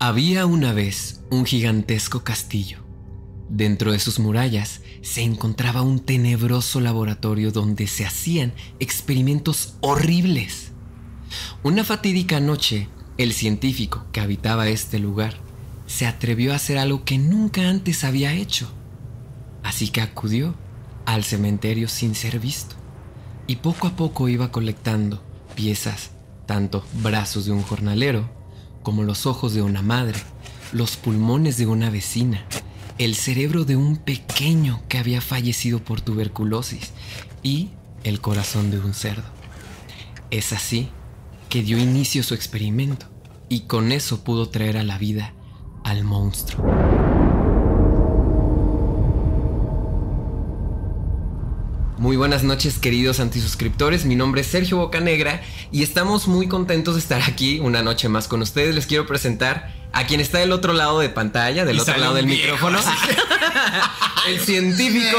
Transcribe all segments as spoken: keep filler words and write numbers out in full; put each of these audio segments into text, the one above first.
Había una vez un gigantesco castillo. Dentro de sus murallas se encontraba un tenebroso laboratorio donde se hacían experimentos horribles. Una fatídica noche, el científico que habitaba este lugar se atrevió a hacer algo que nunca antes había hecho. Así que acudió al cementerio sin ser visto y poco a poco iba colectando piezas, tanto brazos de un jornalero como los ojos de una madre, los pulmones de una vecina, el cerebro de un pequeño que había fallecido por tuberculosis y el corazón de un cerdo. Es así que dio inicio a su experimento y con eso pudo traer a la vida al monstruo. Muy buenas noches, queridos antisuscriptores. Mi nombre es Sergio Bocanegra y estamos muy contentos de estar aquí una noche más con ustedes. Les quiero presentar a quien está del otro lado de pantalla, del y otro lado del viejo, micrófono. Sí. El científico.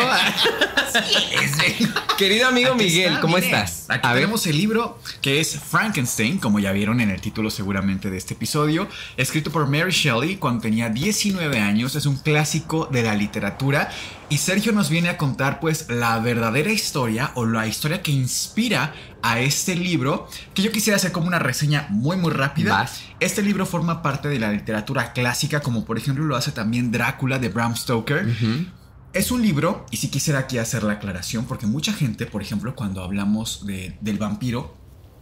Sí. Querido amigo aquí Miguel, está, ¿cómo miren, estás? Aquí a tenemos ver. el libro que es Frankenstein, como ya vieron en el título seguramente de este episodio, escrito por Mary Shelley cuando tenía diecinueve años. Es un clásico de la literatura y Sergio nos viene a contar pues la verdadera historia o la historia que inspira a este libro, que yo quisiera hacer como una reseña muy muy rápida. Vas. Este libro forma parte de la literatura clásica, como por ejemplo lo hace también Drácula de Bram Stoker. Uh-huh. Es un libro, y sí quisiera aquí hacer la aclaración, porque mucha gente, por ejemplo, cuando hablamos de, del vampiro,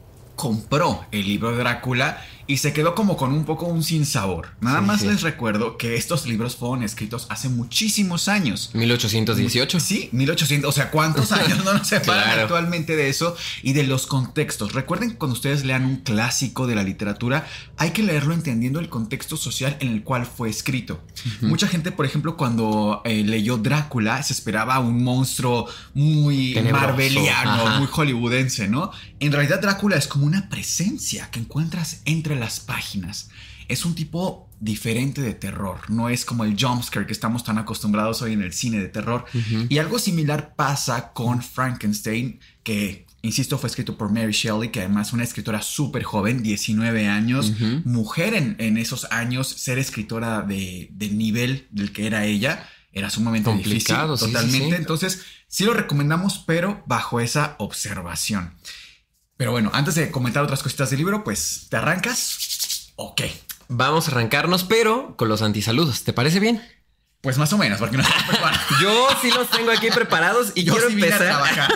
compró el libro de Drácula y se quedó como con un poco un sinsabor. Nada sí, más sí. Les recuerdo que estos libros fueron escritos hace muchísimos años. ¿mil ochocientos dieciocho? Sí, mil ochocientos. O sea, ¿cuántos años no nos separan claro. actualmente de eso y de los contextos? Recuerden que cuando ustedes lean un clásico de la literatura, hay que leerlo entendiendo el contexto social en el cual fue escrito. Uh-huh. Mucha gente, por ejemplo, cuando eh, leyó Drácula, se esperaba un monstruo muy tenebroso, marveliano, ajá. muy hollywoodense, ¿no? En realidad, Drácula es como una presencia que encuentras entre las páginas. Es un tipo diferente de terror, no es como el jumpscare que estamos tan acostumbrados hoy en el cine de terror. Uh-huh. Y algo similar pasa con Frankenstein, que, insisto, fue escrito por Mary Shelley, que además es una escritora súper joven, diecinueve años, uh-huh. mujer en, en esos años. Ser escritora de, del nivel del que era ella era sumamente complicado, difícil, sí, totalmente. Sí, sí. Entonces, sí lo recomendamos, pero bajo esa observación. Pero bueno, antes de comentar otras cositas del libro, pues, ¿te arrancas? Ok. Vamos a arrancarnos, pero con los antisaludos. ¿Te parece bien? Pues más o menos, porque no estamos preparados. Yo sí los tengo aquí preparados y Yo quiero sí empezar. A trabajar.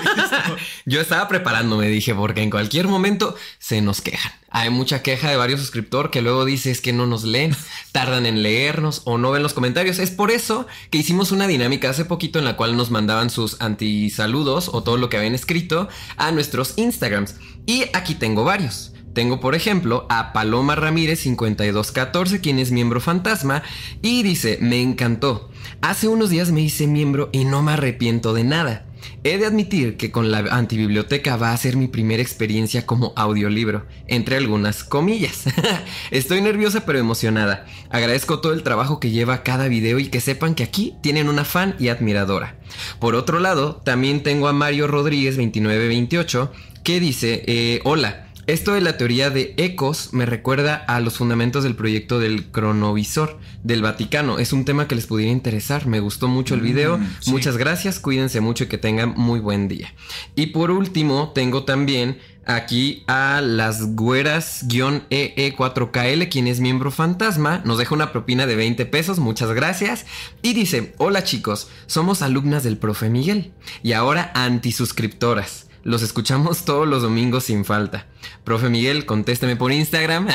Yo estaba preparándome, dije, porque en cualquier momento se nos quejan. Hay mucha queja de varios suscriptores que luego dice es que no nos leen, tardan en leernos o no ven los comentarios. Es por eso que hicimos una dinámica hace poquito en la cual nos mandaban sus antisaludos o todo lo que habían escrito a nuestros Instagrams. Y aquí tengo varios. Tengo, por ejemplo, a Paloma Ramírez cincuenta y dos catorce, quien es miembro fantasma, y dice, me encantó. Hace unos días me hice miembro y no me arrepiento de nada. He de admitir que con la antibiblioteca va a ser mi primera experiencia como audiolibro, entre algunas comillas. Estoy nerviosa pero emocionada. Agradezco todo el trabajo que lleva cada video y que sepan que aquí tienen una fan y admiradora. Por otro lado, también tengo a Mario Rodríguez veintinueve veintiocho, que dice, eh, hola. Esto de la teoría de ecos me recuerda a los fundamentos del proyecto del cronovisor del Vaticano. Es un tema que les pudiera interesar. Me gustó mucho el video. Mm, sí. Muchas gracias. Cuídense mucho y que tengan muy buen día. Y por último, tengo también aquí a las güeras-E E cuatro K L, quien es miembro fantasma. Nos deja una propina de veinte pesos. Muchas gracias. Y dice, hola chicos, somos alumnas del profe Miguel y ahora antisuscriptoras. Los escuchamos todos los domingos sin falta. Profe Miguel, contésteme por Instagram.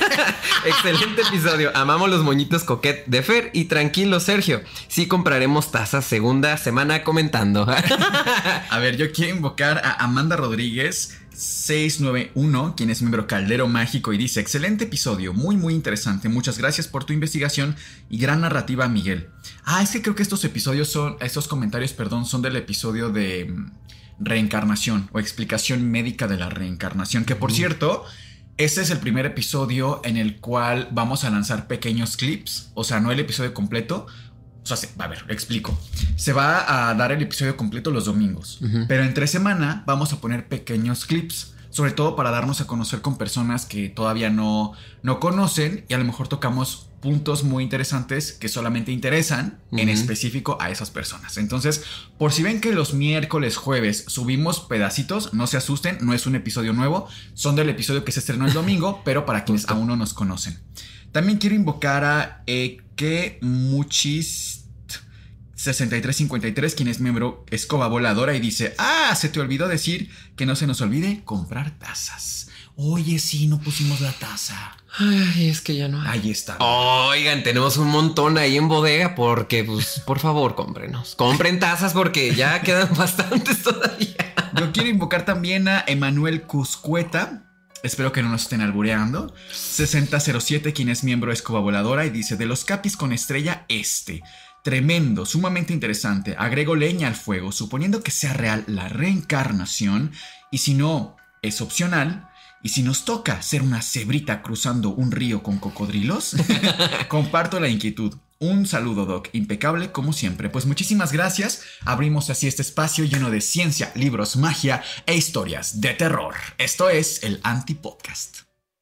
Excelente episodio. Amamos los moñitos coquet de Fer. Y tranquilo, Sergio, sí compraremos tazas segunda semana comentando. A ver, yo quiero invocar a Amanda Rodríguez seiscientos noventa y uno, quien es miembro Caldero Mágico, y dice, excelente episodio, muy muy interesante, muchas gracias por tu investigación y gran narrativa, Miguel. Ah, es que creo que estos episodios son, estos comentarios, perdón, son del episodio de reencarnación o explicación médica de la reencarnación, que por uh. cierto, este es el primer episodio en el cual vamos a lanzar pequeños clips, o sea, no el episodio completo. O sea, se, a ver, explico. Se va a dar el episodio completo los domingos, uh-huh. pero entre semana vamos a poner pequeños clips, sobre todo para darnos a conocer con personas que todavía no, no conocen, y a lo mejor tocamos puntos muy interesantes que solamente interesan uh-huh. en específico a esas personas. Entonces, por si ven que los miércoles, jueves subimos pedacitos, no se asusten, no es un episodio nuevo, son del episodio que se estrenó el domingo, pero para quienes aún no nos conocen. También quiero invocar a Eke Muchis sesenta y tres cincuenta y tres, quien es miembro Escoba Voladora y dice: ah, se te olvidó decir que no se nos olvide comprar tazas. Oye, sí, no pusimos la taza. Ay, es que ya no hay. Ahí está. Oigan, tenemos un montón ahí en bodega porque, pues, por favor, cómprenos. Compren tazas porque ya quedan bastantes todavía. Yo quiero invocar también a Emanuel Cuscueta. Espero que no nos estén albureando. sesenta cero siete, quien es miembro de Escoba Voladora y dice: de los capis con estrella este. Tremendo, sumamente interesante. Agrego leña al fuego, suponiendo que sea real la reencarnación. Y si no, es opcional. Y si nos toca ser una cebrita cruzando un río con cocodrilos, comparto la inquietud. Un saludo, Doc, impecable como siempre. Pues muchísimas gracias. Abrimos así este espacio lleno de ciencia, libros, magia e historias de terror. Esto es el Antipodcast.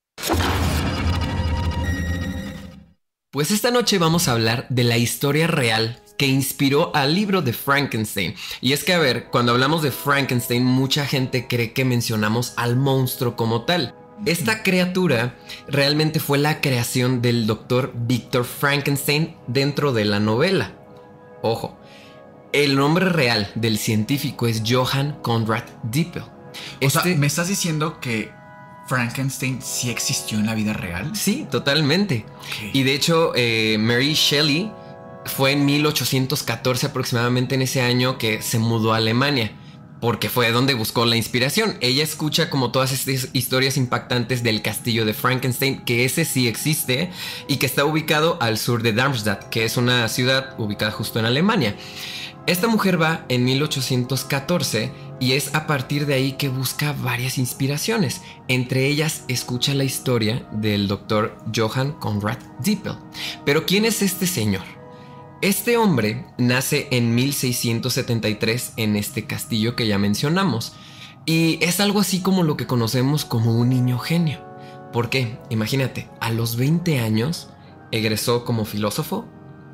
Pues esta noche vamos a hablar de la historia real que inspiró al libro de Frankenstein. Y es que, a ver, cuando hablamos de Frankenstein, mucha gente cree que mencionamos al monstruo como tal. Esta criatura realmente fue la creación del doctor Victor Frankenstein dentro de la novela. Ojo, el nombre real del científico es Johann Conrad Dippel. O este... sea, ¿me estás diciendo que Frankenstein sí existió en la vida real? Sí, totalmente. Okay. Y de hecho, eh, Mary Shelley fue en mil ochocientos catorce aproximadamente, en ese año, que se mudó a Alemania, porque fue donde buscó la inspiración. Ella escucha como todas estas historias impactantes del castillo de Frankenstein, que ese sí existe y que está ubicado al sur de Darmstadt, que es una ciudad ubicada justo en Alemania. Esta mujer va en mil ochocientos catorce y es a partir de ahí que busca varias inspiraciones. Entre ellas escucha la historia del doctor Johann Conrad Dippel. Pero ¿quién es este señor? Este hombre nace en mil seiscientos setenta y tres en este castillo que ya mencionamos. Y es algo así como lo que conocemos como un niño genio. ¿Por qué? Imagínate, a los veinte años egresó como filósofo.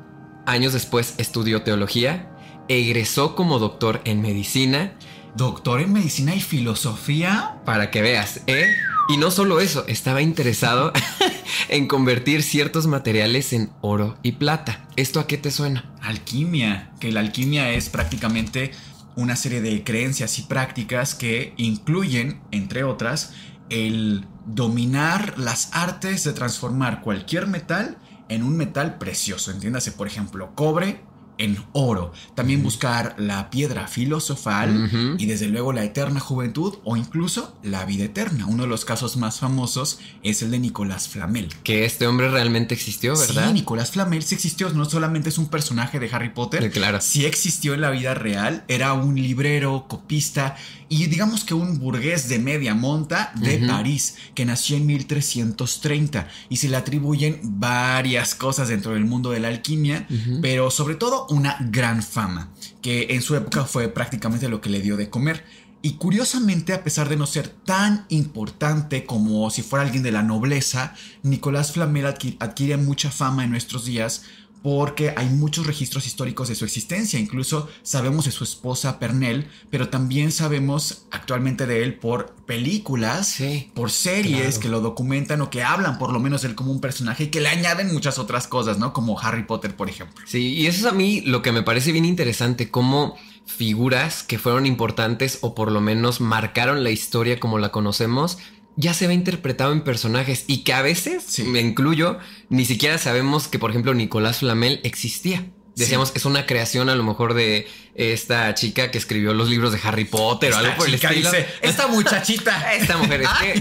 Años después estudió teología. Egresó como doctor en medicina. ¿Doctor en medicina y filosofía? Para que veas, ¿eh? Y no solo eso, estaba interesado en convertir ciertos materiales en oro y plata. ¿Esto a qué te suena? Alquimia, que la alquimia es prácticamente una serie de creencias y prácticas que incluyen, entre otras, el dominar las artes de transformar cualquier metal en un metal precioso. Entiéndase, por ejemplo, cobre en oro. También uh-huh. buscar la piedra filosofal uh-huh. y desde luego la eterna juventud o incluso la vida eterna. Uno de los casos más famosos es el de Nicolás Flamel. Que este hombre realmente existió, ¿verdad? Sí, Nicolás Flamel sí existió. No solamente es un personaje de Harry Potter. Claro. Sí existió en la vida real. Era un librero, copista y digamos que un burgués de media monta de uh-huh. París, que nació en mil trescientos treinta y se le atribuyen varias cosas dentro del mundo de la alquimia, uh-huh. pero sobre todo una gran fama, que en su época fue prácticamente lo que le dio de comer. Y curiosamente, a pesar de no ser tan importante como si fuera alguien de la nobleza, Nicolás Flamel adqu- adquiere mucha fama en nuestros días porque hay muchos registros históricos de su existencia. Incluso sabemos de su esposa Pernell, pero también sabemos actualmente de él por películas, sí, por series claro. que lo documentan o que hablan por lo menos de él como un personaje y que le añaden muchas otras cosas, ¿no? Como Harry Potter, por ejemplo. Sí, y eso es a mí lo que me parece bien interesante, cómo figuras que fueron importantes o por lo menos marcaron la historia como la conocemos, ya se ve interpretado en personajes y que a veces, sí. me incluyo, ni siquiera sabemos que, por ejemplo, Nicolás Flamel existía. Decíamos, sí. es una creación a lo mejor de esta chica que escribió los libros de Harry Potter esta o algo por el estilo. Dice, esta muchachita. Esta mujer es que...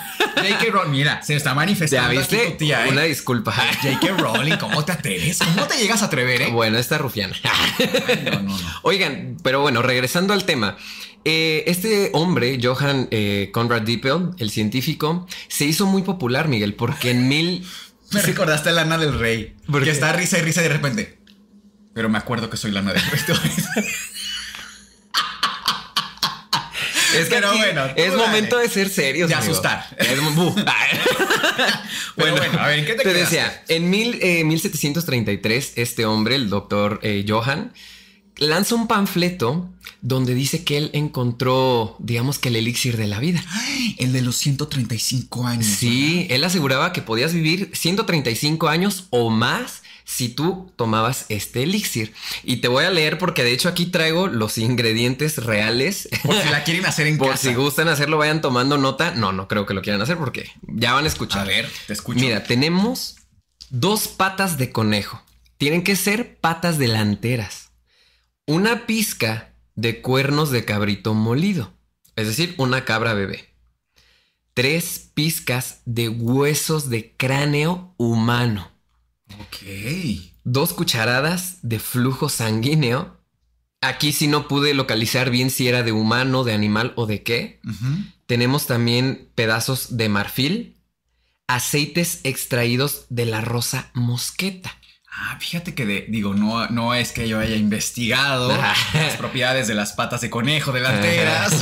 J K Rowling, mira, se está manifestando. ¿Ya viste? Tu tía, ¿eh? Una disculpa. J K Rowling, ¿cómo te atreves? ¿Cómo te llegas a atrever, eh? Bueno, esta rufiana. Ay, no, no, no. Oigan, pero bueno, regresando al tema. Eh, este hombre, Johann eh, Conrad Dippel, el científico, se hizo muy popular, Miguel, porque en mil... Me recordaste a Lana del Rey. Porque está risa y risa y de repente... Pero me acuerdo que soy Lana del Rey. Es que pero bueno, es dale. Momento de ser serios. De amigo. asustar. Es bueno, bueno, a ver, ¿qué te, te decía? En mil, eh, mil setecientos treinta y tres, este hombre, el doctor eh, Johann, lanza un panfleto donde dice que él encontró, digamos que el elixir de la vida. Ay, el de los ciento treinta y cinco años. Sí, ¿verdad? Él aseguraba que podías vivir ciento treinta y cinco años o más si tú tomabas este elixir. Y te voy a leer porque de hecho aquí traigo los ingredientes reales. Por si la quieren hacer en Por casa. Por si gustan hacerlo, vayan tomando nota. No, no creo que lo quieran hacer porque ya van a escuchar. A ver, te escucho. Mira, tenemos dos patas de conejo. Tienen que ser patas delanteras. Una pizca de cuernos de cabrito molido. Es decir, una cabra bebé. Tres pizcas de huesos de cráneo humano. Ok. Dos cucharadas de flujo sanguíneo. Aquí sí no pude localizar bien si era de humano, de animal o de qué. Uh-huh. Tenemos también pedazos de marfil. Aceites extraídos de la rosa mosqueta. Ah, fíjate que de, digo, no, no es que yo haya investigado las propiedades de las patas de conejo delanteras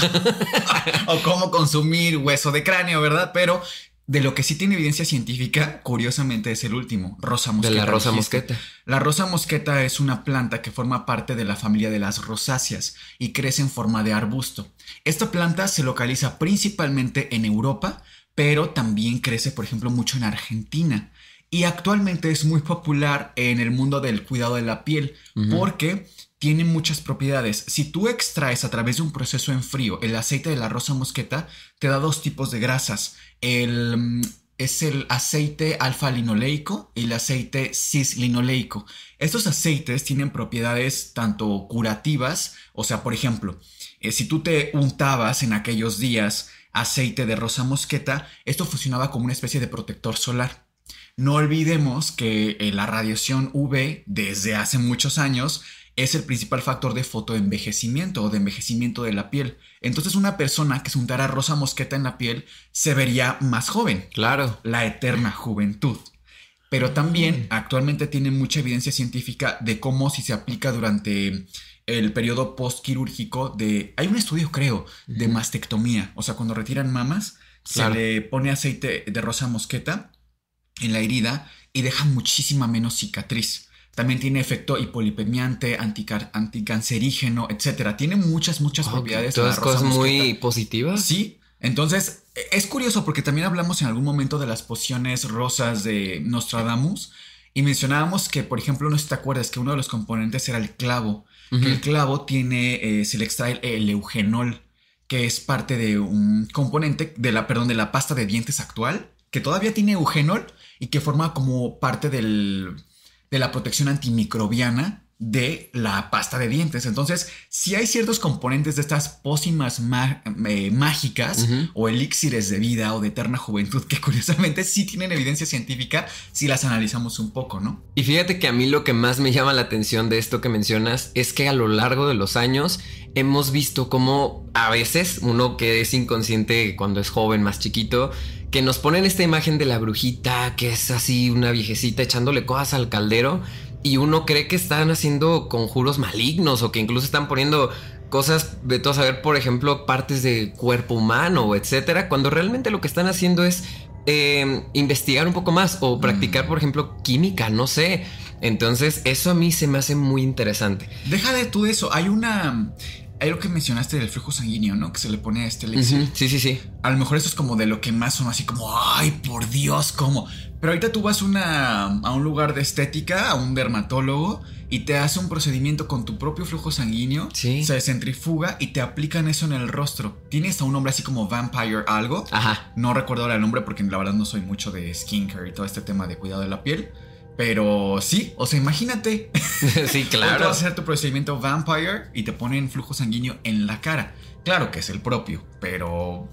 o cómo consumir hueso de cráneo, ¿verdad? Pero de lo que sí tiene evidencia científica, curiosamente, es el último, rosa mosqueta. De la rosa mosqueta. La rosa mosqueta es una planta que forma parte de la familia de las rosáceas y crece en forma de arbusto. Esta planta se localiza principalmente en Europa, pero también crece, por ejemplo, mucho en Argentina. Y actualmente es muy popular en el mundo del cuidado de la piel, uh-huh, porque tiene muchas propiedades. Si tú extraes a través de un proceso en frío el aceite de la rosa mosqueta, te da dos tipos de grasas. El, es el aceite alfa-linoleico y el aceite cis-linoleico. Estos aceites tienen propiedades tanto curativas, o sea, por ejemplo, eh, si tú te untabas en aquellos días aceite de rosa mosqueta, esto funcionaba como una especie de protector solar. No olvidemos que eh, la radiación U V desde hace muchos años es el principal factor de fotoenvejecimiento o de envejecimiento de la piel. Entonces una persona que se untara rosa mosqueta en la piel se vería más joven. Claro. La eterna juventud. Pero también actualmente tiene mucha evidencia científica de cómo si se aplica durante el periodo postquirúrgico de... Hay un estudio, creo, de mastectomía. O sea, cuando retiran mamas, claro, se le pone aceite de rosa mosqueta en la herida y deja muchísima menos cicatriz. También tiene efecto hipolipemiante, anticar- anticancerígeno, etcétera. Tiene muchas, muchas okay, propiedades. Todas cosas muy positivas. Sí. Entonces, es curioso porque también hablamos en algún momento de las pociones rosas de Nostradamus y mencionábamos que, por ejemplo, no sé si te acuerdas que uno de los componentes era el clavo. Uh-huh. Que el clavo tiene, eh, se le extrae el eugenol, que es parte de un componente de la, perdón, de la pasta de dientes actual, que todavía tiene eugenol y que forma como parte del, de la protección antimicrobiana de la pasta de dientes. Entonces, si hay ciertos componentes de estas pócimas má- eh, mágicas uh-huh. o elixires de vida o de eterna juventud que curiosamente sí tienen evidencia científica si las analizamos un poco, ¿no? Y fíjate que a mí lo que más me llama la atención de esto que mencionas es que a lo largo de los años hemos visto cómo a veces uno que es inconsciente cuando es joven, más chiquito, que nos ponen esta imagen de la brujita que es así una viejecita echándole cosas al caldero y uno cree que están haciendo conjuros malignos o que incluso están poniendo cosas de todo saber, por ejemplo, partes de cuerpo humano, etcétera, cuando realmente lo que están haciendo es eh, investigar un poco más o practicar, mm. por ejemplo, química, no sé. Entonces, eso a mí se me hace muy interesante. Deja de tú eso, hay una... Hay lo que mencionaste del flujo sanguíneo, ¿no? Que se le pone a este elixir. Uh-huh. Sí, sí, sí. A lo mejor eso es como de lo que más son así como, ay, por Dios, ¿cómo? Pero ahorita tú vas una, a un lugar de estética, a un dermatólogo, y te hace un procedimiento con tu propio flujo sanguíneo. Sí. Se centrifuga y te aplican eso en el rostro. Tiene hasta un nombre así como Vampire algo. Ajá. No recuerdo ahora el nombre porque la verdad no soy mucho de skincare y todo este tema de cuidado de la piel. Pero sí, o sea, imagínate. Sí, claro. Tú vas a hacer tu procedimiento Vampire y te ponen flujo sanguíneo en la cara. Claro que es el propio, pero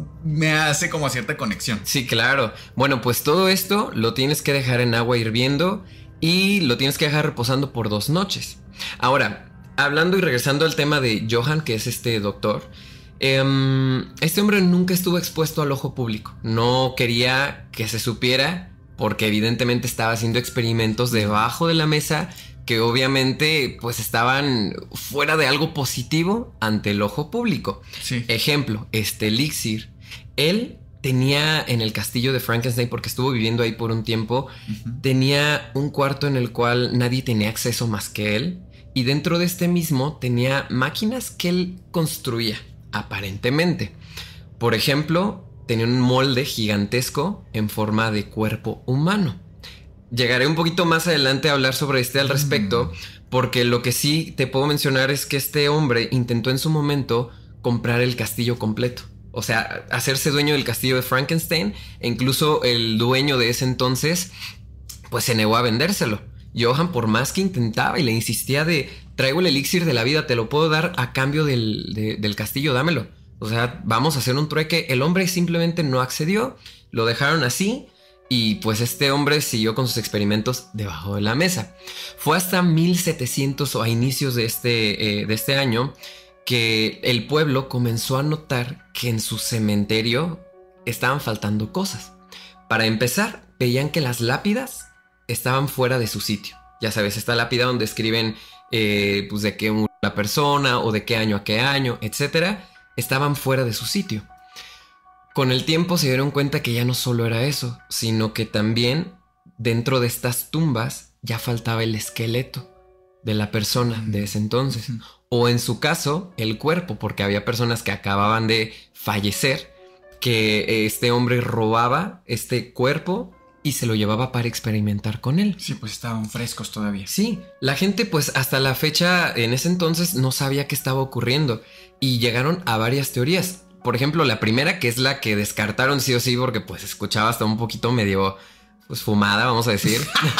me hace como cierta conexión. Sí, claro. Bueno, pues todo esto lo tienes que dejar en agua hirviendo y lo tienes que dejar reposando por dos noches. Ahora, hablando y regresando al tema de Johann, que es este doctor, eh, este hombre nunca estuvo expuesto al ojo público. No quería que se supiera, porque evidentemente estaba haciendo experimentos debajo de la mesa que obviamente pues estaban fuera de algo positivo ante el ojo público. Sí. Ejemplo, este elixir, él tenía en el castillo de Frankenstein, porque estuvo viviendo ahí por un tiempo, uh-huh. tenía un cuarto en el cual nadie tenía acceso más que él. Y dentro de este mismo tenía máquinas que él construía, aparentemente. Por ejemplo, tenía un molde gigantesco en forma de cuerpo humano. Llegaré un poquito más adelante a hablar sobre este al respecto, mm. porque lo que sí te puedo mencionar es que este hombre intentó en su momento comprar el castillo completo. O sea, hacerse dueño del castillo de Frankenstein, e incluso el dueño de ese entonces, pues se negó a vendérselo. Johann, por más que intentaba y le insistía de, traigo el elixir de la vida, te lo puedo dar a cambio del, de, del castillo, dámelo. O sea, vamos a hacer un trueque. El hombre simplemente no accedió, lo dejaron así. Y pues este hombre siguió con sus experimentos debajo de la mesa. Fue hasta mil setecientos o a inicios de este, eh, de este año que el pueblo comenzó a notar que en su cementerio estaban faltando cosas. Para empezar, veían que las lápidas estaban fuera de su sitio. Ya sabes, esta lápida donde escriben eh, pues de qué murió la persona o de qué año a qué año, etcétera, estaban fuera de su sitio. Con el tiempo se dieron cuenta que ya no solo era eso, sino que también dentro de estas tumbas ya faltaba el esqueleto de la persona de ese entonces. O en su caso, el cuerpo, porque había personas que acababan de fallecer, que este hombre robaba este cuerpo y se lo llevaba para experimentar con él. Sí, pues estaban frescos todavía. Sí, la gente pues hasta la fecha en ese entonces no sabía qué estaba ocurriendo y llegaron a varias teorías. Por ejemplo, la primera, que es la que descartaron sí o sí porque pues escuchaba hasta un poquito medio pues fumada, vamos a decir.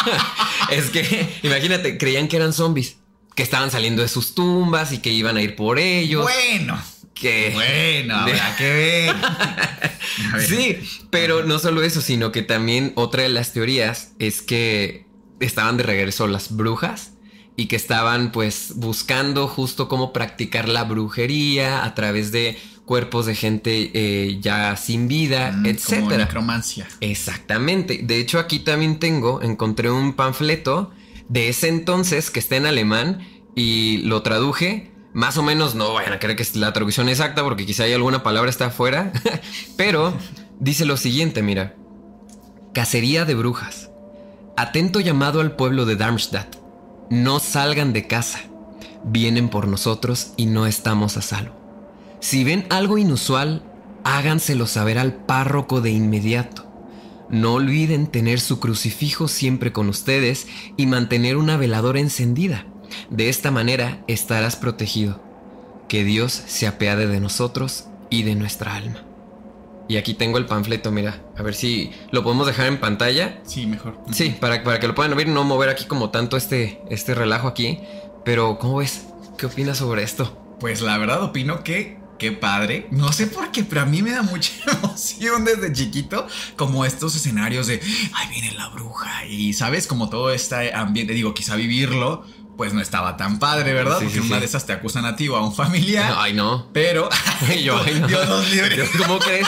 Es que, imagínate, creían que eran zombies, que estaban saliendo de sus tumbas y que iban a ir por ellos. Bueno, que bueno, habrá que ver. ver. Sí, pero no solo eso, sino que también otra de las teorías es que estaban de regreso las brujas y que estaban pues buscando justo cómo practicar la brujería a través de cuerpos de gente eh, ya sin vida, mm, etcétera. Como necromancia. Exactamente. De hecho, aquí también tengo, encontré un panfleto de ese entonces que está en alemán y lo traduje. Más o menos, no vayan a creer que es la traducción exacta porque quizá hay alguna palabra está afuera. Pero dice lo siguiente, mira. Cacería de brujas. Atento llamado al pueblo de Darmstadt. No salgan de casa. Vienen por nosotros y no estamos a salvo. Si ven algo inusual, háganselo saber al párroco de inmediato. No olviden tener su crucifijo siempre con ustedes y mantener una veladora encendida. De esta manera estarás protegido. Que Dios se apiade de nosotros y de nuestra alma. Y aquí tengo el panfleto, mira. A ver si lo podemos dejar en pantalla. Sí, mejor. Sí, para, para que lo puedan ver, no mover aquí como tanto este, este relajo aquí. Pero, ¿cómo ves? ¿Qué opinas sobre esto? Pues la verdad opino que qué padre. No sé por qué, pero a mí me da mucha emoción desde chiquito. Como estos escenarios de ahí viene la bruja. Y sabes, como todo este ambiente. Digo, quizá vivirlo pues no estaba tan padre, ¿verdad? Sí, Porque sí, una sí. de esas te acusan a ti o a un familiar. Ay, no. Pero yo, ay, no. Dios nos libre. ¿Cómo crees?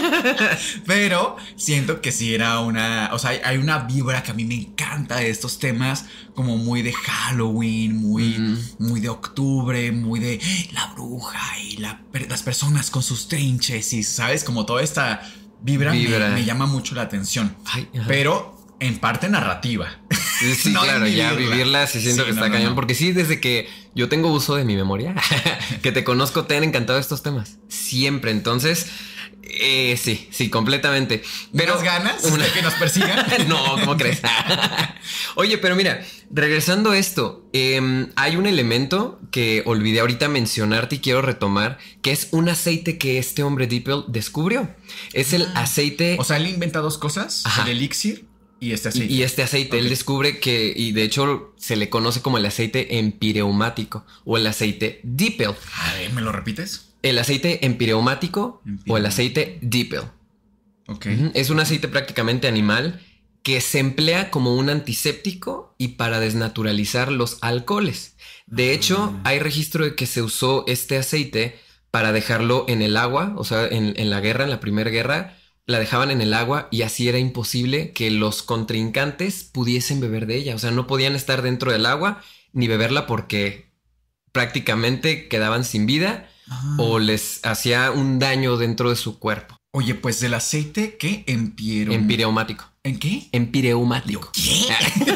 Pero siento que sí era una... O sea, hay, hay una vibra que a mí me encanta de estos temas, como muy de Halloween, muy, mm. muy de octubre, muy de la bruja y la, las personas con sus trinches y, ¿sabes? Como toda esta vibra, vibra. Me, me llama mucho la atención. Ay, pero en parte narrativa. Sí, no claro, ya vivirla sí siento sí, que no, está no, cañón. No. Porque sí, desde que yo tengo uso de mi memoria, que te conozco, te han encantado estos temas. Siempre, entonces... Eh, sí, sí, completamente. Pero ¿unas ganas una... de que nos persigan? No, ¿cómo crees? Oye, pero mira, regresando a esto, eh, hay un elemento que olvidé ahorita mencionarte y quiero retomar, que es un aceite que este hombre Dippel descubrió. Es el aceite... O sea, él inventa dos cosas, Ajá. el elixir y este aceite. Y, y este aceite, okay. Él descubre que, y de hecho se le conoce como el aceite empireumático o el aceite Dippel. A ver, ¿me lo repites? El aceite empireumático o el aceite Dippel. Ok. Uh-huh. Es un aceite prácticamente animal que se emplea como un antiséptico y para desnaturalizar los alcoholes. De hecho, uh-huh. hay registro de que se usó este aceite para dejarlo en el agua. O sea, en, en la guerra, en la primera guerra, la dejaban en el agua y así era imposible que los contrincantes pudiesen beber de ella. O sea, no podían estar dentro del agua ni beberla porque prácticamente quedaban sin vida. Ah. O les hacía un daño dentro de su cuerpo. Oye, pues del aceite, ¿qué? Empiro... Empireumático. ¿En qué? Empireumático. ¿Qué?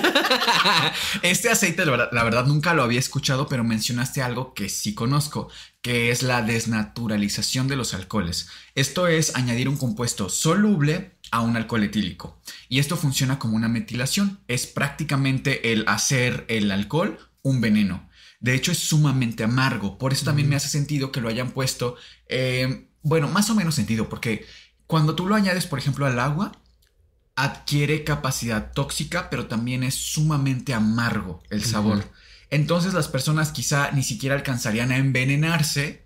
Este aceite, la verdad, la verdad, nunca lo había escuchado, pero mencionaste algo que sí conozco, que es la desnaturalización de los alcoholes. Esto es añadir un compuesto soluble a un alcohol etílico. Y esto funciona como una metilación. Es prácticamente el hacer el alcohol un veneno. De hecho, es sumamente amargo. Por eso también mm. me hace sentido que lo hayan puesto... Eh, bueno, más o menos sentido, porque cuando tú lo añades, por ejemplo, al agua, adquiere capacidad tóxica, pero también es sumamente amargo el sabor. Uh-huh. Entonces las personas quizá ni siquiera alcanzarían a envenenarse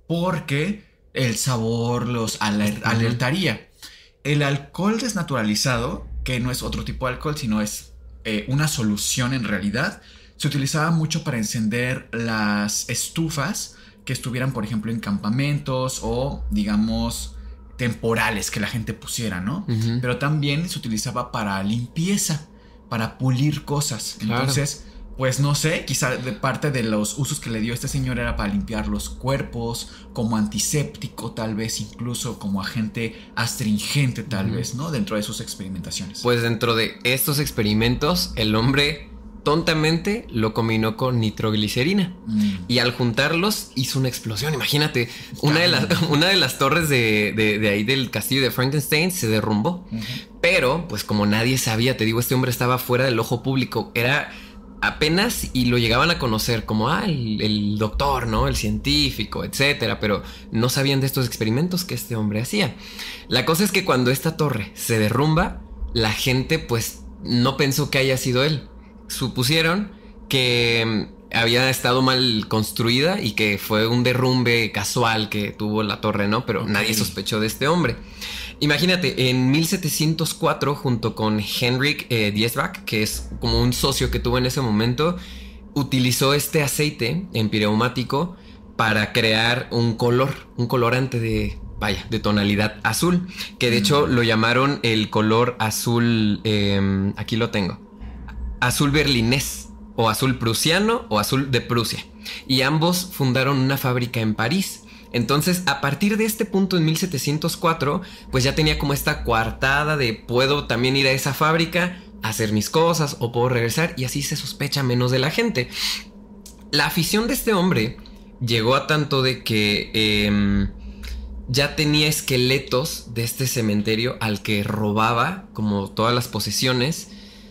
porque el sabor los aler- uh-huh. alertaría. El alcohol desnaturalizado, que no es otro tipo de alcohol, sino es eh, una solución en realidad, se utilizaba mucho para encender las estufas que estuvieran, por ejemplo, en campamentos o, digamos, temporales que la gente pusiera, ¿no? Uh-huh. Pero también se utilizaba para limpieza, para pulir cosas. Claro. Entonces, pues no sé, quizá de parte de los usos que le dio este señor era para limpiar los cuerpos, como antiséptico tal vez, incluso como agente astringente tal uh-huh. vez, ¿no? Dentro de sus experimentaciones. Pues dentro de estos experimentos, el hombre... tontamente lo combinó con nitroglicerina mm. y al juntarlos hizo una explosión. Imagínate, una de las, una de las torres de, de, de ahí del castillo de Frankenstein se derrumbó. Uh-huh. Pero, pues como nadie sabía, te digo, este hombre estaba fuera del ojo público. Era apenas y lo llegaban a conocer como ah, el, el doctor, ¿no? El científico, etcétera. Pero no sabían de estos experimentos que este hombre hacía. La cosa es que cuando esta torre se derrumba, la gente pues no pensó que haya sido él. Supusieron que había estado mal construida y que fue un derrumbe casual que tuvo la torre, ¿no? Pero okay. nadie sospechó de este hombre. Imagínate, en mil setecientos cuatro, junto con Henrik eh, Diesbach, que es como un socio que tuvo en ese momento, utilizó este aceite empireumático para crear un color, un colorante de... vaya, de tonalidad azul, que de mm. hecho lo llamaron el color azul, eh, aquí lo tengo. Azul berlinés, o azul prusiano, o azul de Prusia. Y ambos fundaron una fábrica en París. Entonces, a partir de este punto, en mil setecientos cuatro, pues ya tenía como esta coartada de puedo también ir a esa fábrica, hacer mis cosas, o puedo regresar, y así se sospecha menos de la gente. La afición de este hombre llegó a tanto de que eh, ya tenía esqueletos de este cementerio al que robaba, como todas las posesiones.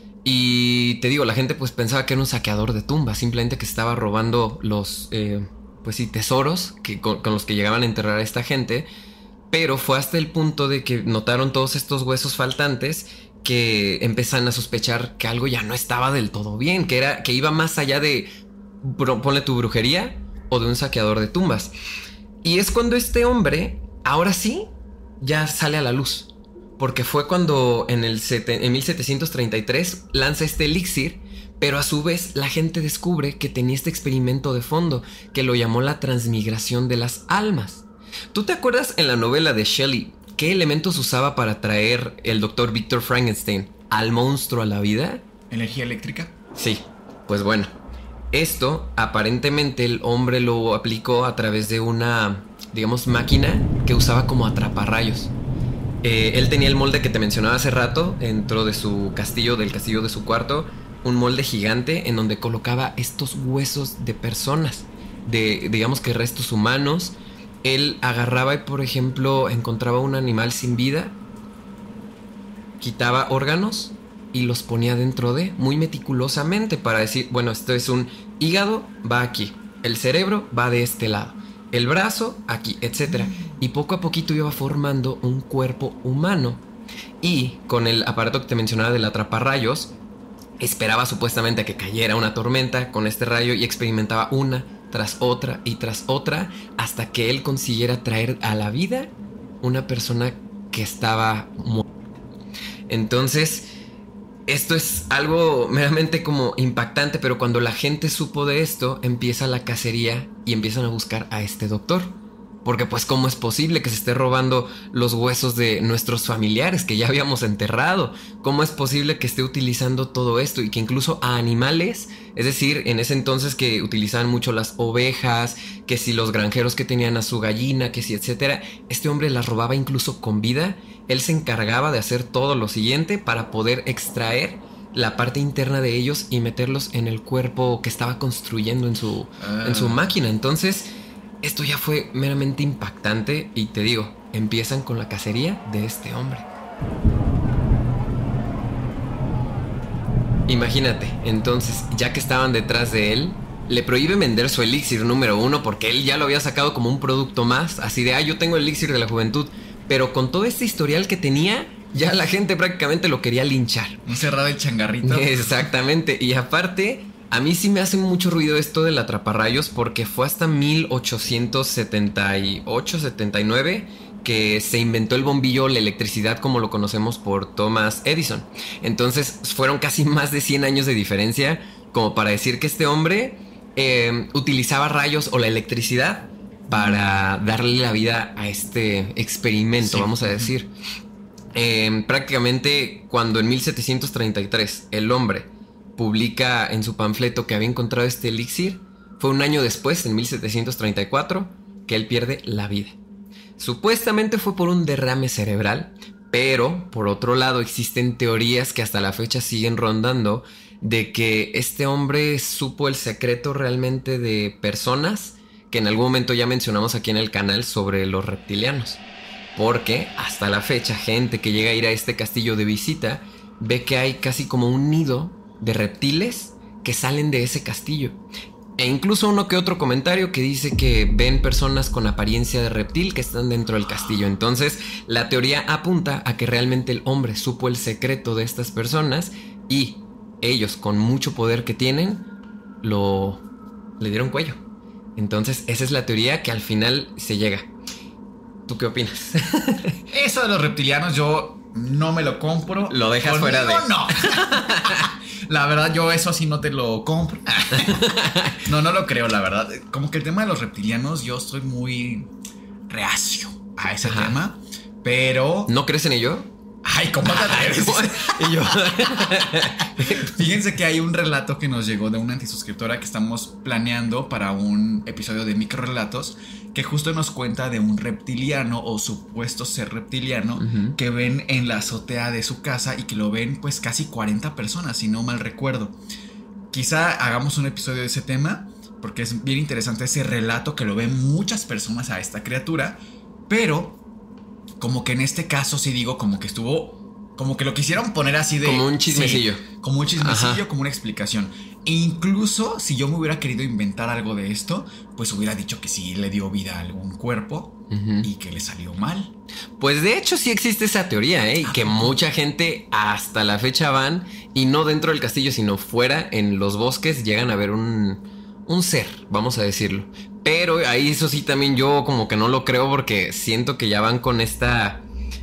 Y te digo, la gente pues pensaba que era un saqueador de tumbas, simplemente que estaba robando los, eh, pues sí, tesoros que, con, con los que llegaban a enterrar a esta gente. Pero fue hasta el punto de que notaron todos estos huesos faltantes que empezaron a sospechar que algo ya no estaba del todo bien, que era que iba más allá de, ponle tu brujería o de un saqueador de tumbas. Y es cuando este hombre, ahora sí, ya sale a la luz. Porque fue cuando en, el sete, en mil setecientos treinta y tres lanza este elixir, pero a su vez la gente descubre que tenía este experimento de fondo, que lo llamó la transmigración de las almas. ¿Tú te acuerdas en la novela de Shelley qué elementos usaba para traer el doctor Victor Frankenstein al monstruo a la vida? ¿Energía eléctrica? Sí, pues bueno, esto aparentemente el hombre lo aplicó a través de una, digamos, máquina que usaba como atraparrayos. Eh, él tenía el molde que te mencionaba hace rato dentro de su castillo, del castillo de su cuarto, un molde gigante en donde colocaba estos huesos de personas, de digamos que restos humanos. Él agarraba y, por ejemplo, encontraba un animal sin vida, quitaba órganos y los ponía dentro de, muy meticulosamente, para decir, bueno, esto es un hígado, va aquí, el cerebro va de este lado, el brazo aquí, etcétera. Y poco a poquito iba formando un cuerpo humano. Y con el aparato que te mencionaba del atraparrayos, esperaba supuestamente a que cayera una tormenta con este rayo y experimentaba una tras otra y tras otra hasta que él consiguiera traer a la vida una persona que estaba muerta. Entonces, esto es algo meramente como impactante, pero cuando la gente supo de esto, empieza la cacería y empiezan a buscar a este doctor. porque pues cómo es posible que se esté robando los huesos de nuestros familiares que ya habíamos enterrado, cómo es posible que esté utilizando todo esto y que incluso a animales, es decir, en ese entonces que utilizaban mucho las ovejas, que si los granjeros que tenían a su gallina, que si etcétera, este hombre las robaba incluso con vida. Él se encargaba de hacer todo lo siguiente para poder extraer la parte interna de ellos y meterlos en el cuerpo que estaba construyendo en su, ah. en su máquina. Entonces, esto ya fue meramente impactante y te digo, empiezan con la cacería de este hombre. Imagínate, entonces, ya que estaban detrás de él, le prohíbe vender su elixir número uno porque él ya lo había sacado como un producto más, así de, ah, yo tengo el elixir de la juventud. Pero con todo este historial que tenía, ya la gente prácticamente lo quería linchar. Un cerrado el changarrito. Exactamente. Y aparte, a mí sí me hace mucho ruido esto del atraparrayos porque fue hasta mil ochocientos setenta y ocho, setenta y nueve que se inventó el bombillo, la electricidad como lo conocemos por Thomas Edison. Entonces fueron casi más de cien años de diferencia como para decir que este hombre eh, utilizaba rayos o la electricidad para darle la vida a este experimento, sí. vamos a decir. Eh, prácticamente cuando en mil setecientos treinta y tres el hombre publica en su panfleto que había encontrado este elixir, fue un año después, en mil setecientos treinta y cuatro, que él pierde la vida. Supuestamente fue por un derrame cerebral, pero por otro lado existen teorías que hasta la fecha siguen rondando de que este hombre supo el secreto realmente de personas que en algún momento ya mencionamos aquí en el canal sobre los reptilianos. Porque hasta la fecha gente que llega a ir a este castillo de visita ve que hay casi como un nido de reptiles que salen de ese castillo. E incluso uno que otro comentario que dice que ven personas con apariencia de reptil que están dentro del castillo. Entonces la teoría apunta a que realmente el hombre supo el secreto de estas personas y ellos con mucho poder que tienen lo le dieron cuello. Entonces esa es la teoría que al final se llega. ¿Tú qué opinas? Eso de los reptilianos yo no me lo compro. Lo dejas fuera de... no. La verdad yo eso sí no te lo compro. No, no lo creo, la verdad. Como que el tema de los reptilianos yo estoy muy reacio a ese Ajá. tema. Pero... ¿No crees en ello? Ay, ¿cómo te atreves? Y yo... Fíjense que hay un relato que nos llegó de una antisuscriptora que estamos planeando para un episodio de microrelatos, que justo nos cuenta de un reptiliano o supuesto ser reptiliano uh-huh. que ven en la azotea de su casa y que lo ven pues casi cuarenta personas, si no mal recuerdo. Quizá hagamos un episodio de ese tema porque es bien interesante ese relato que lo ven muchas personas a esta criatura, pero... como que en este caso sí digo como que estuvo, como que lo quisieron poner así de... Como un chismecillo. Sí, como un chismecillo, Ajá. como una explicación. E incluso si yo me hubiera querido inventar algo de esto, pues hubiera dicho que sí le dio vida a algún cuerpo uh-huh. y que le salió mal. Pues de hecho sí existe esa teoría, ¿eh? Y que mucha gente hasta la fecha van y no dentro del castillo, sino fuera en los bosques llegan a ver un, un ser, vamos a decirlo. Pero ahí eso sí también yo como que no lo creo porque siento que ya van con esta...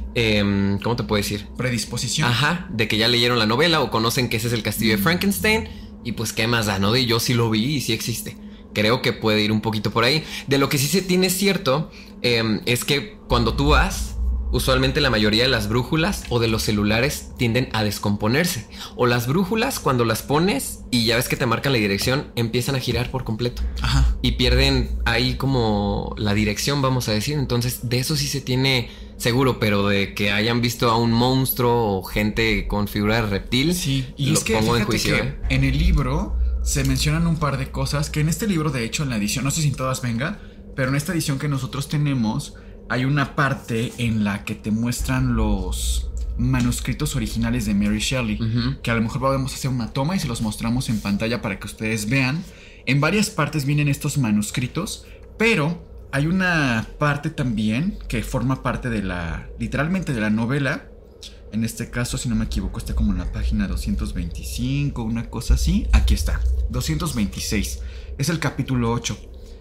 Eh, ¿cómo te puedo decir? Predisposición. Ajá, de que ya leyeron la novela o conocen que ese es el castillo mm. de Frankenstein. Y pues qué más da, ¿no? De yo sí lo vi y sí existe. Creo que puede ir un poquito por ahí. De lo que sí se tiene cierto eh, es que cuando tú vas... usualmente la mayoría de las brújulas o de los celulares tienden a descomponerse. O las brújulas cuando las pones y ya ves que te marcan la dirección, empiezan a girar por completo. Ajá. Y pierden ahí como la dirección, vamos a decir. Entonces de eso sí se tiene seguro, pero de que hayan visto a un monstruo o gente con figura de reptil, sí. Y lo es que pongo fíjate en juicio. Que ¿eh? En el libro se mencionan un par de cosas que en este libro, de hecho, en la edición, no sé si en todas venga, pero en esta edición que nosotros tenemos... hay una parte en la que te muestran los manuscritos originales de Mary Shelley, uh-huh. que a lo mejor podemos hacer una toma y se los mostramos en pantalla para que ustedes vean. En varias partes vienen estos manuscritos, pero hay una parte también que forma parte de la, literalmente de la novela. En este caso, si no me equivoco, está como en la página doscientos veinticinco, una cosa así. Aquí está, doscientos veintiséis. Es el capítulo ocho.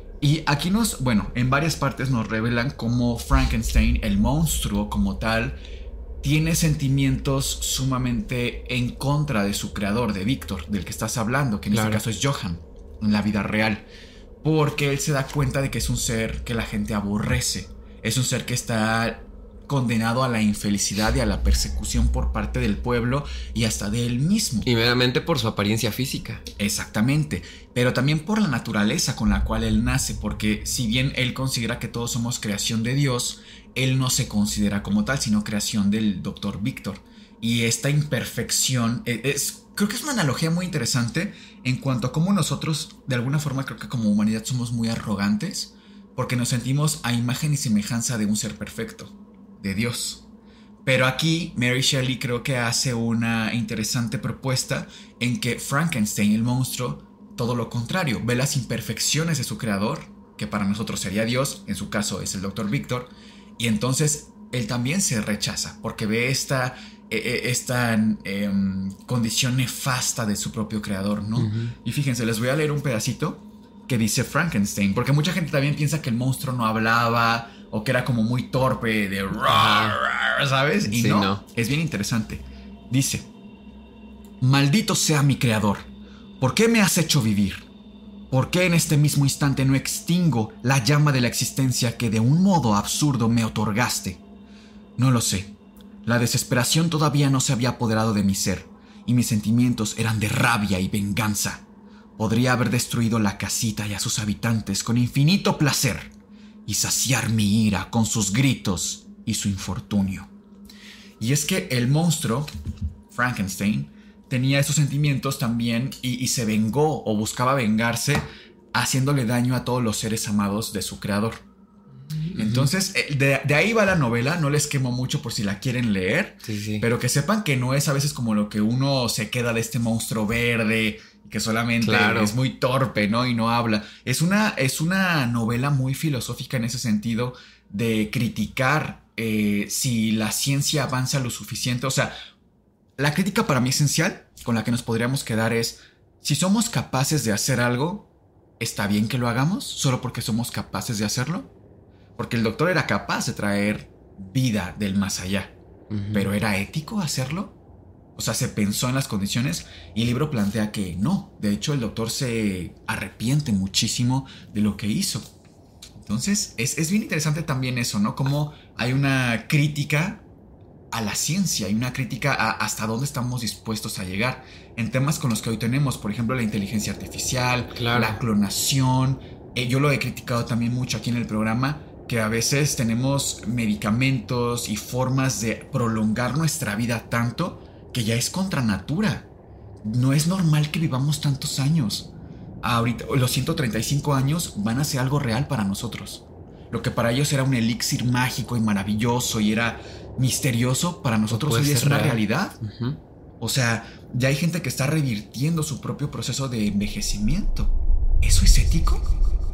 Y aquí nos, bueno, en varias partes nos revelan cómo Frankenstein, el monstruo como tal, tiene sentimientos sumamente en contra de su creador, de Víctor, del que estás hablando, que en claro. este caso es Johann, en la vida real. porque él se da cuenta de que es un ser que la gente aborrece. Es un ser que está condenado a la infelicidad y a la persecución por parte del pueblo y hasta de él mismo. Y meramente por su apariencia física. Exactamente, pero también por la naturaleza con la cual él nace, porque si bien él considera que todos somos creación de Dios, él no se considera como tal, sino creación del doctor Víctor. Y esta imperfección es, creo que es una analogía muy interesante en cuanto a cómo nosotros, de alguna forma, creo que como humanidad somos muy arrogantes, porque nos sentimos a imagen y semejanza de un ser perfecto, de Dios. Pero aquí Mary Shelley creo que hace una interesante propuesta en que Frankenstein, el monstruo, todo lo contrario, ve las imperfecciones de su creador, que para nosotros sería Dios, en su caso es el doctor Víctor, y entonces él también se rechaza porque ve esta, eh, esta eh, condición nefasta de su propio creador, ¿no? Uh-huh. Y fíjense, les voy a leer un pedacito que dice Frankenstein, porque mucha gente también piensa que el monstruo no hablaba o que era como muy torpe de rar, rar, ¿sabes? Y sí, no, no, es bien interesante. Dice: maldito sea mi creador, ¿por qué me has hecho vivir? ¿Por qué en este mismo instante no extingo la llama de la existencia que de un modo absurdo me otorgaste? No lo sé. La desesperación todavía no se había apoderado de mi ser, y mis sentimientos eran de rabia y venganza. Podría haber destruido la casita y a sus habitantes con infinito placer, y saciar mi ira con sus gritos y su infortunio. Y es que el monstruo, Frankenstein, tenía esos sentimientos también y, y se vengó o buscaba vengarse haciéndole daño a todos los seres amados de su creador. Uh-huh. Entonces, de, de ahí va la novela. No les quemo mucho por si la quieren leer, sí, sí. Pero que sepan que no es a veces como lo que uno se queda de este monstruo verde, que solamente claro. es muy torpe, ¿no? Y no habla. Es una, es una novela muy filosófica en ese sentido de criticar eh, si la ciencia avanza lo suficiente. O sea, la crítica para mí esencial con la que nos podríamos quedar es: si somos capaces de hacer algo, ¿está bien que lo hagamos solo porque somos capaces de hacerlo? Porque el doctor era capaz de traer vida del más allá, uh-huh. pero ¿era ético hacerlo? O sea, se pensó en las condiciones y el libro plantea que no. De hecho, el doctor se arrepiente muchísimo de lo que hizo. Entonces, es, es bien interesante también eso, ¿no? Como hay una crítica a la ciencia y una crítica a hasta dónde estamos dispuestos a llegar en temas con los que hoy tenemos, por ejemplo, la inteligencia artificial, claro. la clonación. Eh, yo lo he criticado también mucho aquí en el programa, que a veces tenemos medicamentos y formas de prolongar nuestra vida tanto que ya es contra natura. No es normal que vivamos tantos años. Ahorita, los ciento treinta y cinco años van a ser algo real para nosotros. Lo que para ellos era un elixir mágico y maravilloso y era misterioso, para nosotros hoy es una real. realidad. Uh-huh. O sea, ya hay gente que está revirtiendo su propio proceso de envejecimiento. ¿Eso es ético?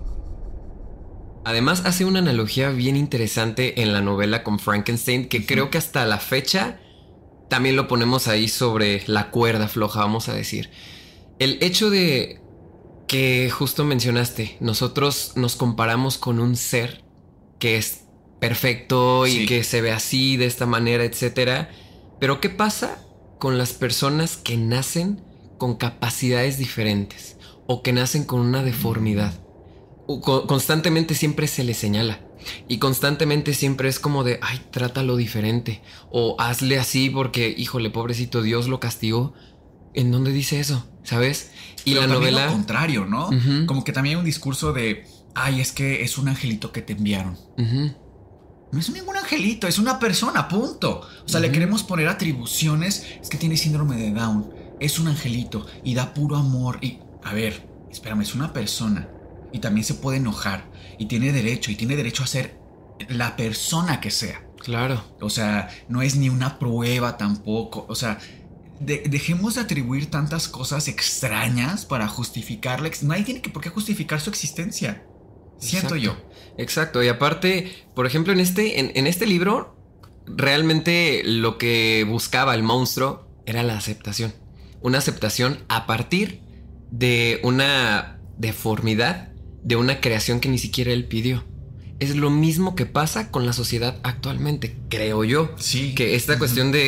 Además, hace una analogía bien interesante en la novela con Frankenstein, que uh-huh. creo que hasta la fecha también lo ponemos ahí sobre la cuerda floja, vamos a decir. El hecho de que justo mencionaste, nosotros nos comparamos con un ser que es perfecto y sí. que se ve así, de esta manera, etcétera. Pero ¿qué pasa con las personas que nacen con capacidades diferentes o que nacen con una deformidad? Constantemente siempre se les señala y constantemente siempre es como de, ay, trátalo diferente o hazle así porque, híjole, pobrecito, Dios lo castigó. ¿En dónde dice eso? ¿Sabes? Y pero la novela... lo contrario, ¿no? Uh-huh. Como que también hay un discurso de, ay, es que es un angelito que te enviaron. Uh-huh. No es ningún angelito, es una persona, punto. O sea, uh-huh. le queremos poner atribuciones. Es que tiene síndrome de Down. Es un angelito y da puro amor. Y, a ver, espérame, es una persona. Y también se puede enojar. Y tiene derecho. Y tiene derecho a ser la persona que sea. Claro. O sea, no es ni una prueba tampoco. O sea, de, dejemos de atribuir tantas cosas extrañas para justificarla. Nadie tiene que por qué justificar su existencia. Siento Exacto. yo. Exacto. Y aparte, por ejemplo, en este, en, en este libro, realmente lo que buscaba el monstruo era la aceptación. Una aceptación a partir de una deformidad, de una creación que ni siquiera él pidió. Es lo mismo que pasa con la sociedad actualmente, creo yo. Sí. Que esta uh-huh. cuestión de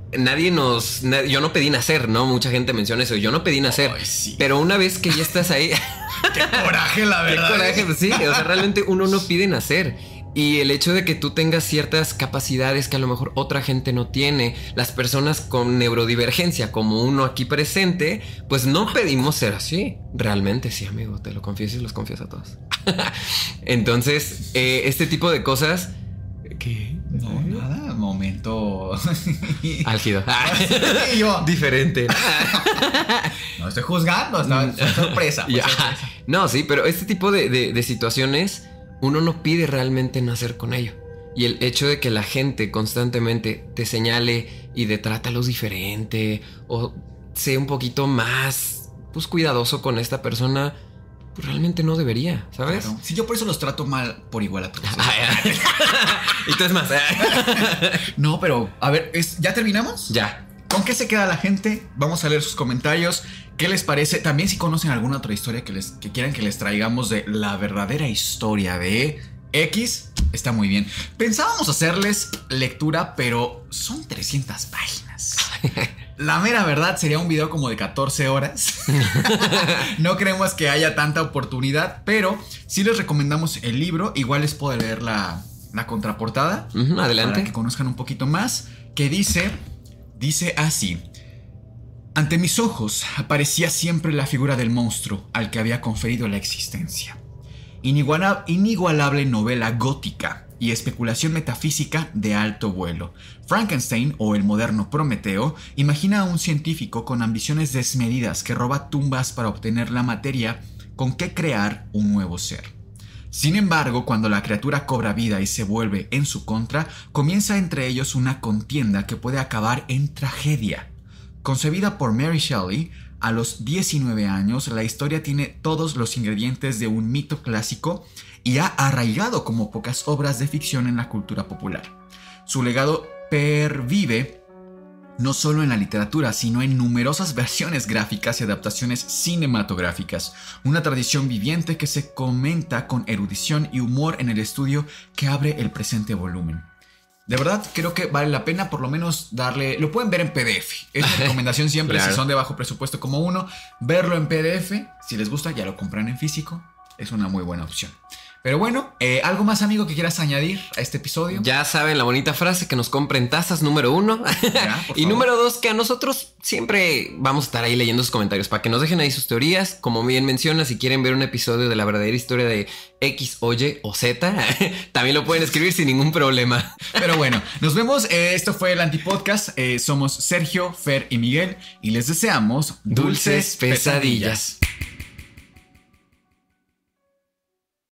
nadie nos... Nadie, yo no pedí nacer, ¿no? Mucha gente menciona eso. Yo no pedí nacer. Oh, sí. Pero una vez que ya estás ahí... ¡Qué coraje, la verdad! ¡Qué coraje! Pues sí, o sea, realmente uno no pide nacer. Y el hecho de que tú tengas ciertas capacidades que a lo mejor otra gente no tiene, las personas con neurodivergencia como uno aquí presente, pues no pedimos ser así. Realmente sí, amigo, te lo confieso y los confieso a todos. Entonces, eh, este tipo de cosas... ¿Qué? No, nada, momento... Álgido. Yo. Diferente. No estoy juzgando, estaba fue sorpresa, fue sorpresa. No, sí, pero este tipo de, de, de situaciones... Uno no pide realmente nacer con ello. Y el hecho de que la gente constantemente te señale y de trátalos diferente o sea un poquito más pues cuidadoso con esta persona, pues realmente no debería, ¿sabes? Claro. Sí, yo por eso los trato mal por igual a todos. Y tú es más. No, pero a ver, ¿es, ¿ya terminamos? Ya. ¿Con qué se queda la gente? Vamos a leer sus comentarios. ¿Qué les parece? También si conocen alguna otra historia que, les, que quieran que les traigamos de la verdadera historia de X, está muy bien. Pensábamos hacerles lectura, pero son trescientas páginas. La mera verdad sería un video como de catorce horas. No creemos que haya tanta oportunidad, pero sí les recomendamos el libro. Igual les puedo leer la, la contraportada. Uh-huh, adelante. Para que conozcan un poquito más. Que dice... Dice así: ante mis ojos aparecía siempre la figura del monstruo al que había conferido la existencia. Iniguala- inigualable novela gótica y especulación metafísica de alto vuelo. Frankenstein, o el moderno Prometeo, imagina a un científico con ambiciones desmedidas que roba tumbas para obtener la materia con que crear un nuevo ser. Sin embargo, cuando la criatura cobra vida y se vuelve en su contra, comienza entre ellos una contienda que puede acabar en tragedia. Concebida por Mary Shelley, a los diecinueve años, la historia tiene todos los ingredientes de un mito clásico y ha arraigado como pocas obras de ficción en la cultura popular. Su legado pervive no solo en la literatura, sino en numerosas versiones gráficas y adaptaciones cinematográficas. Una tradición viviente que se comenta con erudición y humor en el estudio que abre el presente volumen. De verdad, creo que vale la pena por lo menos darle... Lo pueden ver en P D F. Es mi recomendación siempre, claro. Si son de bajo presupuesto como uno, verlo en P D F. Si les gusta, ya lo compran en físico. Es una muy buena opción. Pero bueno, eh, ¿algo más, amigo, que quieras añadir a este episodio? Ya saben la bonita frase, que nos compren tazas, número uno. Ya, y número dos, que a nosotros siempre vamos a estar ahí leyendo sus comentarios para que nos dejen ahí sus teorías. Como bien menciona, si quieren ver un episodio de la verdadera historia de X, Y o Z, también lo pueden escribir sin ningún problema. Pero bueno, nos vemos. Eh, esto fue el Antipodcast. Eh, somos Sergio, Fer y Miguel y les deseamos dulces, dulces pesadillas. pesadillas.